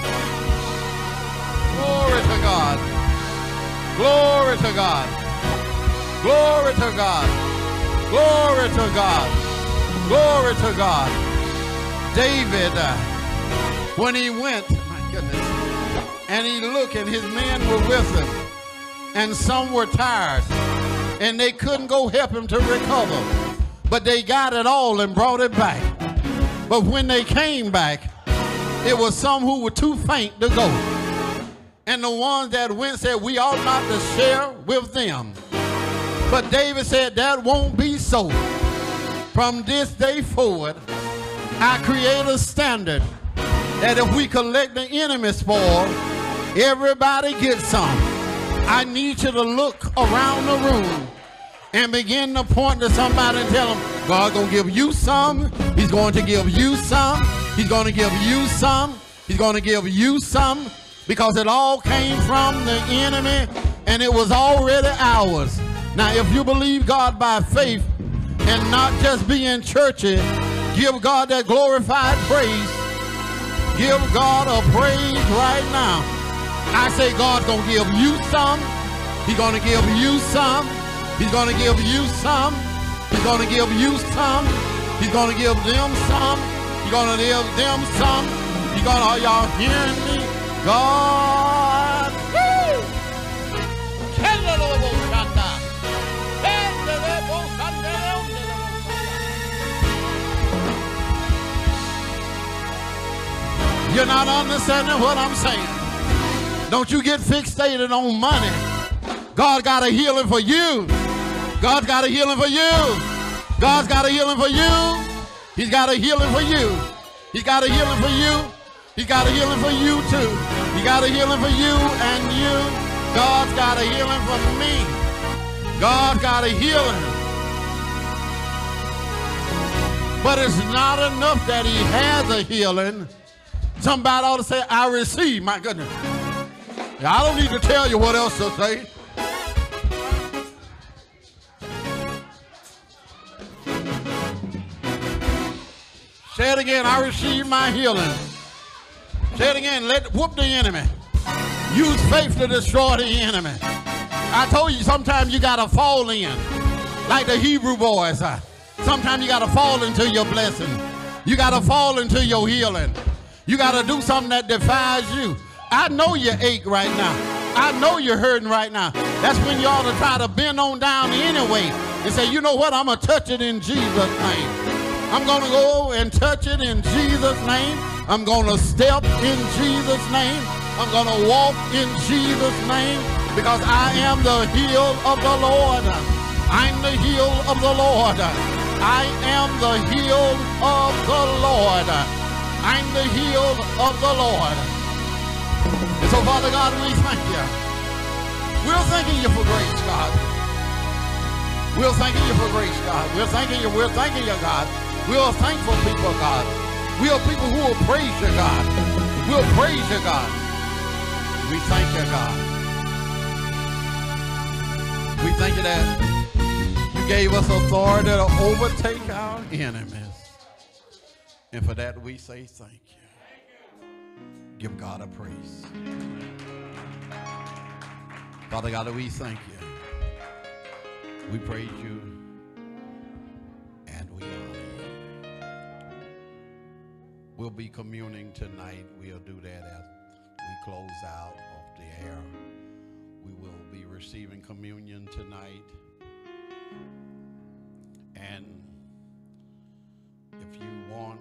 Glory to God. Glory to God. Glory to God. Glory to God. Glory to God. David, uh, when he went, my goodness, And he looked, and his men were with him. And some were tired, and they couldn't go help him to recover. But they got it all and brought it back. But when they came back, it was some who were too faint to go. And the ones that went said, we ought not to share with them. But David said, that won't be so. From this day forward, I create a standard that if we collect the enemy spoil, everybody gets some. I need you to look around the room and begin to point to somebody and tell them, God's going to give you some. He's going to give you some. He's going to give you some. He's going to give you some. Because it all came from the enemy and it was already ours. Now, if you believe God by faith and not just being churchy, give God that glorified praise. Give God a praise right now. I say God's going to give you some. He's going to give you some. He's going to give you some. He's going to give you some. He's going to give them some. He's going to give them some. He's going to, are y'all hearing me? God. Woo! You're not understanding what I'm saying. Don't you get fixated on money. God got a healing for you. God's got a healing for you. God's got a healing for you. He's got a healing for you. He's got a healing for you. He got a healing for you too. He got a healing for you and you. God's got a healing for me. God's got a healing. But it's not enough that he has a healing. Somebody ought to say, I receive. My goodness. I don't need to tell you what else to say. Say it again. I receive my healing. Say it again. Let whoop the enemy. Use faith to destroy the enemy. I told you sometimes you got to fall in. Like the Hebrew boys. Sometimes you got to fall into your blessing. You got to fall into your healing. You got to do something that defies you. I know you ache right now. I know you're hurting right now. That's when you ought to try to bend on down anyway and say, you know what? I'm going to touch it in Jesus' name. I'm going to go and touch it in Jesus' name. I'm going to step in Jesus' name. I'm going to walk in Jesus' name because I am the heel of the Lord. I'm the heel of the Lord. I am the heel of the Lord. I'm the heel of the Lord. And so, Father God, we thank you. We're thanking you for grace, God. We're thanking you for grace, God. We're thanking you. We're thanking you, God. We are thankful people, God. We are people who will praise you, God. We'll praise you, God. We thank you, God. We thank you that you gave us authority to overtake our enemies. And for that we say thank you. Give God a praise. Father God, we thank you. We praise you. And we honor you. We'll be communing tonight. We'll do that as we close out of the air. We will be receiving communion tonight. And if you want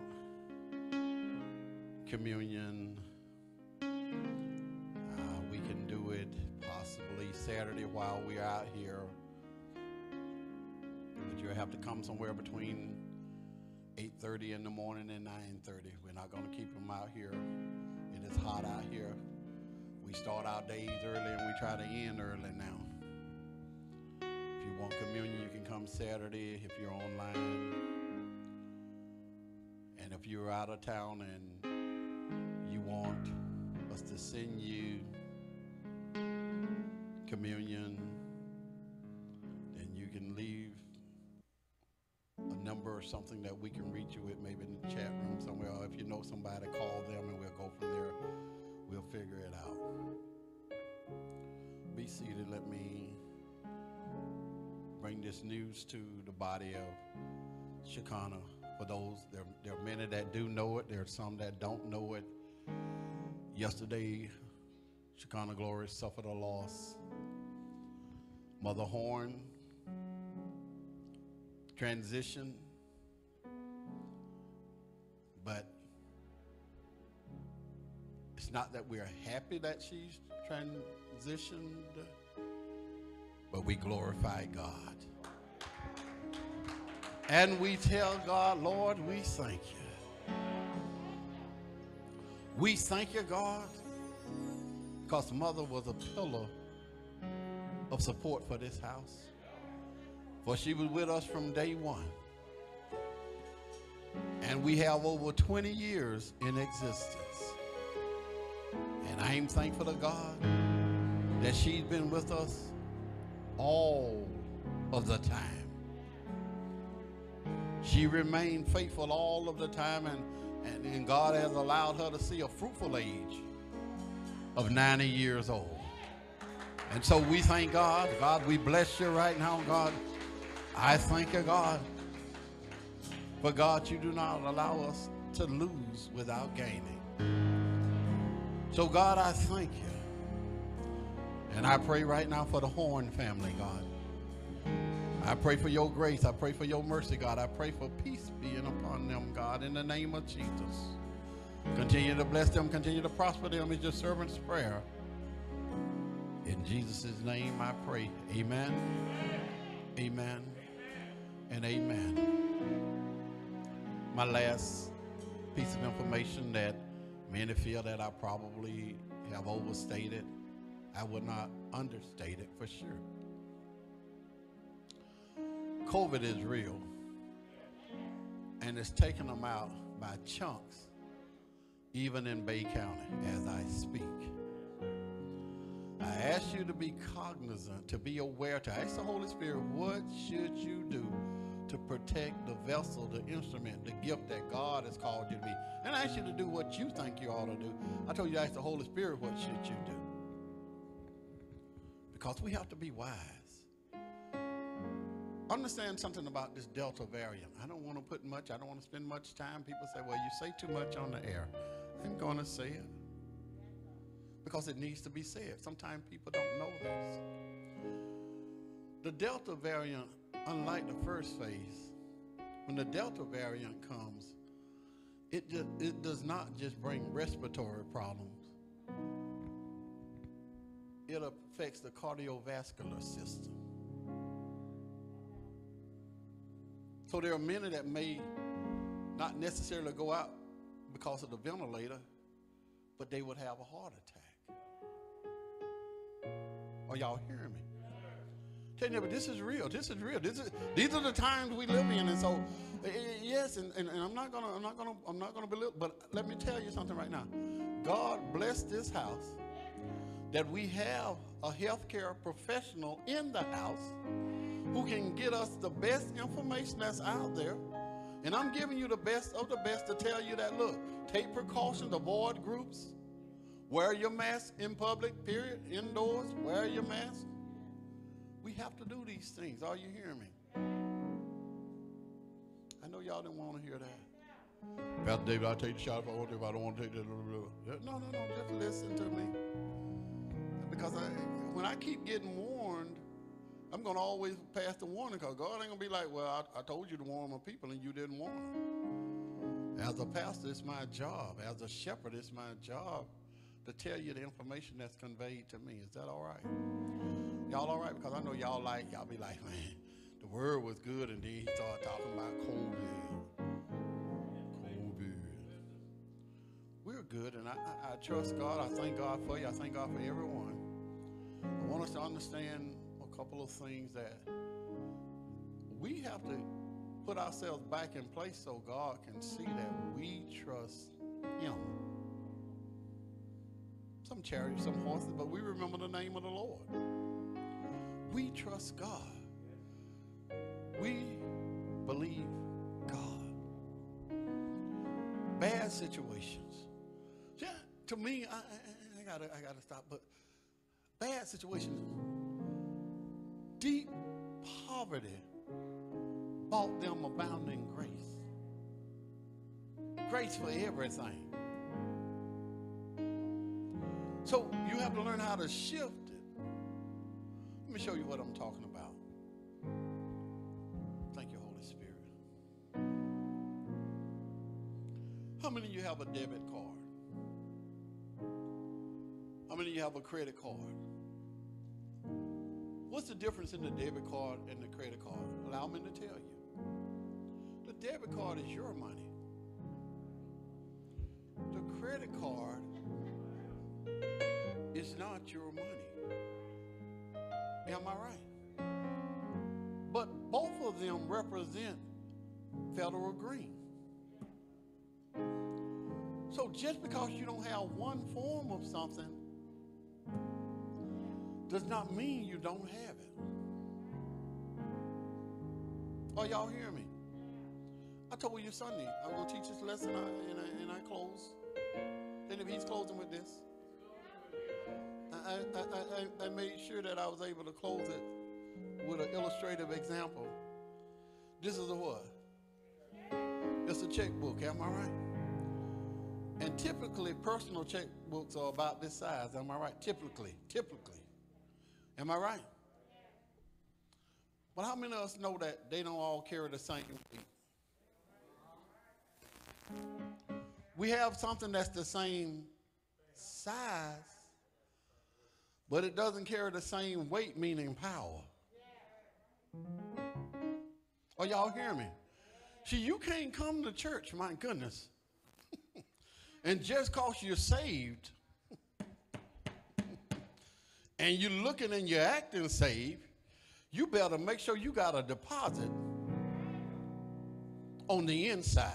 communion, uh, we can do it possibly Saturday while we're out here. But you'll have to come somewhere between eight thirty in the morning and nine thirty. We're not going to keep them out here. It is hot out here. We start our days early and we try to end early now. If you want communion, you can come Saturday if you're online. And if you're out of town and you want us to send you communion, then you can leave a number or something that we can reach you with, maybe in the chat room somewhere, or if you know somebody, call them and we'll go from there. We'll figure it out. Be seated. Let me bring this news to the body of Shekinah. For those, there, there are many that do know it. There are some that don't know it. Yesterday, Shekinah Glory suffered a loss. Mother Horn transitioned, but it's not that we're happy that she's transitioned, but we glorify God. And we tell God, Lord, we thank you. We thank you, God, because Mother was a pillar of support for this house. For she was with us from day one. And we have over twenty years in existence. And I am thankful to God that she's been with us all of the time. She remained faithful all of the time, and, and, and God has allowed her to see a fruitful age of ninety years old. And so we thank God. God, we bless you right now, God. I thank you, God. But God, you do not allow us to lose without gaining. So God, I thank you. And I pray right now for the Horn family, God. I pray for your grace. I pray for your mercy, God. I pray for peace being upon them, God, in the name of Jesus. Continue to bless them. Continue to prosper them is your servant's prayer. In Jesus' name I pray. Amen. Amen. Amen. And amen. My last piece of information that many feel that I probably have overstated, I would not understate it for sure. COVID is real, and it's taking them out by chunks, even in Bay County as I speak. I ask you to be cognizant, to be aware, to ask the Holy Spirit, what should you do to protect the vessel, the instrument, the gift that God has called you to be? And I ask you to do what you think you ought to do. I told you to ask the Holy Spirit, what should you do? Because we have to be wise. Understand something about this Delta variant. I don't want to put much, I don't want to spend much time. People say, well, you say too much on the air. I'm going to say it because it needs to be said. Sometimes people don't know this. The Delta variant, unlike the first phase, when the Delta variant comes, it, just, it does not just bring respiratory problems. It affects the cardiovascular system. So there are many that may not necessarily go out because of the ventilator, but they would have a heart attack. Are y'all hearing me? Tell you, but this is real. This is real. This is, these are the times we live in, and so yes, and, and, and I'm not gonna, I'm not gonna, I'm not gonna belittle. But let me tell you something right now. God bless this house that we have a healthcare professional in the house who can get us the best information that's out there. And I'm giving you the best of the best to tell you that, look, take precautions, avoid groups, wear your mask in public, period, indoors, wear your mask. We have to do these things. Are you hearing me? I know y'all didn't want to hear that. Pastor David, I'll take the shot if I want to, if I don't want to take the... No, no, no, just listen to me. Because I, when I keep getting warned, I'm going to always pass the warning, because God ain't going to be like, well, I, I told you to warn my people and you didn't warn them. As a pastor, it's my job. As a shepherd, it's my job to tell you the information that's conveyed to me. Is that all right? Y'all all right? Because I know y'all like, y'all be like, man, the word was good, and then he started talking about COVID. COVID. We're good, and I, I, I trust God. I thank God for you. I thank God for everyone. I want us to understand a couple of things that we have to put ourselves back in place so God can see that we trust him. Some chariots, some horses, but we remember the name of the Lord. We trust God. We believe God. Bad situations. Yeah, to me, I, I, I gotta, I gotta stop. But bad situations, deep poverty bought them abounding grace. Grace for everything. So you have to learn how to shift it. Let me show you what I'm talking about. Thank you, Holy Spirit. How many of you have a debit card? How many of you have a credit card? What's the difference in the debit card and the credit card? Allow me to tell you. The debit card is your money. The credit card is not your money. Am I right? But both of them represent federal green. So just because you don't have one form of something does not mean you don't have it. Are y'all hear me? I told you Sunday, I'm going to teach this lesson and I, and I, and I close. And if he's closing with this, I, I, I, I made sure that I was able to close it with an illustrative example. This is a what? It's a checkbook, am I right? And typically, personal checkbooks are about this size, am I right? Typically, typically. Am I right? But how many of us know that they don't all carry the same weight? We have something that's the same size, but it doesn't carry the same weight, meaning power. Are y'all hearing me? See, you can't come to church, my goodness, and just because you're saved and you're looking and you're acting saved, you better make sure you got a deposit on the inside.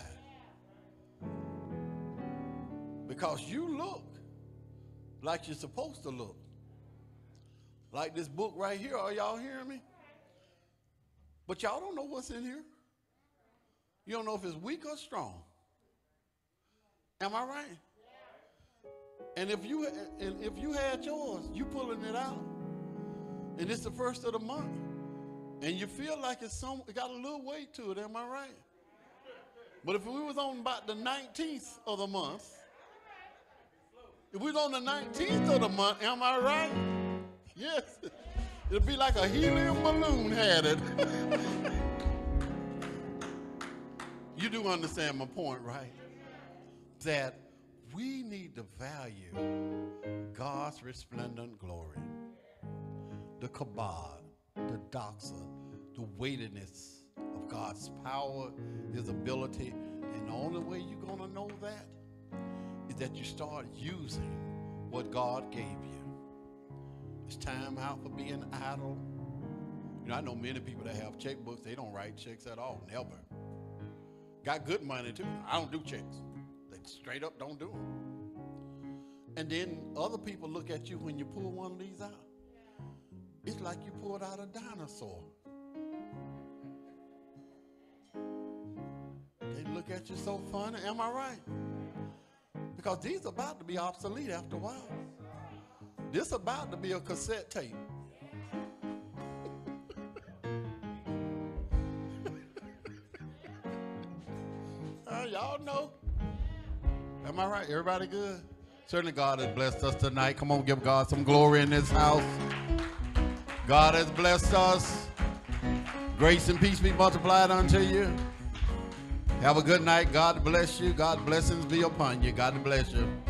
Because you look like you're supposed to look. Like this book right here. Are y'all hearing me? But y'all don't know what's in here. You don't know if it's weak or strong. Am I right? And if you and if you had yours, you pulling it out, and it's the first of the month, and you feel like it's some it got a little weight to it. Am I right? But if we was on about the nineteenth of the month, if we was on the nineteenth of the month, am I right? Yes. It'd be like a helium balloon had it. You do understand my point, right? That we need to value God's resplendent glory, the kabod, the doxa, the weightiness of God's power, his ability. And the only way you're going to know that is that you start using what God gave you. It's time out for being idle. You know, I know many people that have checkbooks, they don't write checks at all, never. Got good money too. I don't do checks. They straight up don't do them. And then other people look at you when you pull one of these out. It's like you pulled out a dinosaur. They look at you so funny. Am I right? Because these are about to be obsolete after a while. This is about to be a cassette tape. uh, y'all know. Am I right? Everybody good? Certainly God has blessed us tonight. Come on, give God some glory in this house. God has blessed us. Grace and peace be multiplied unto you. Have a good night. God bless you. God's blessings be upon you. God bless you.